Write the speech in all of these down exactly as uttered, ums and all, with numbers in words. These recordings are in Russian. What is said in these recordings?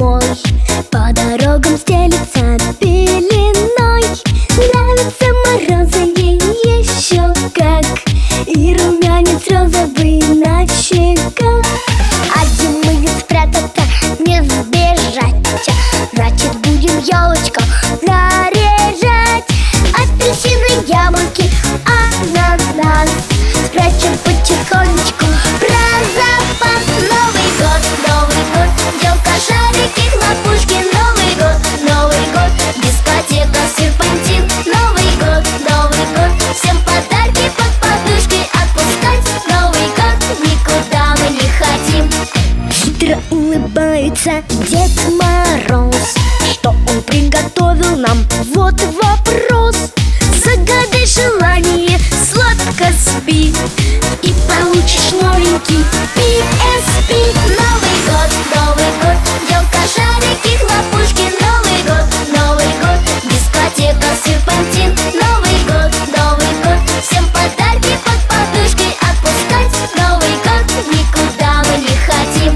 зимой по дорогам стелится пеленой. Нравятся морозы ей еще как, и румянец розовый на щеках. А зимы не спрятаться, не сбежать, значит будем елочку наряжать. Апельсины, яблоки, ананас спрячем потихонечку про запас. Новый год, Новый год, елка, шарики, хлопушки. Новый год, Новый год, дискотека, серпантин. Новый год, Новый год, всем подарки под подушкой отпускать. Новый год, никуда мы не хотим. Хитро улыбается Дед Мороз, что он приготовил нам? Вот вопрос. Загадай желание, сладко спи, и получишь новенький пи эс пи. Новый год, Новый год, елка, шарики, хлопушки. Новый год, Новый год, дискотека, серпантин. Новый год, Новый год, всем подарки под подушкой отпускать. Новый год, никуда мы не хотим.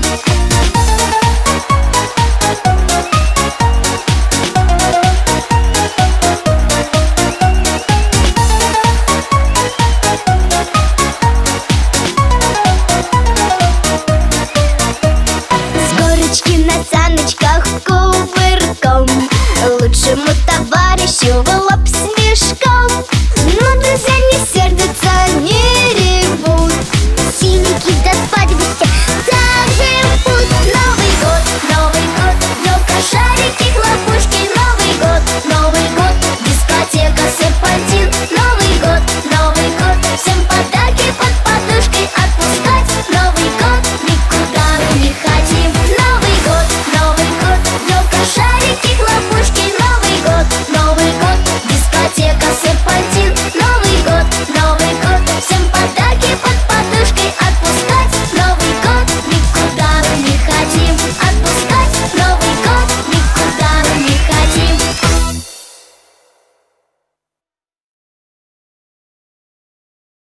На саночках кувырком, лучшему товарищу в лоб смешком. Но друзья не сердятся, не ревут, синенький до свадьбы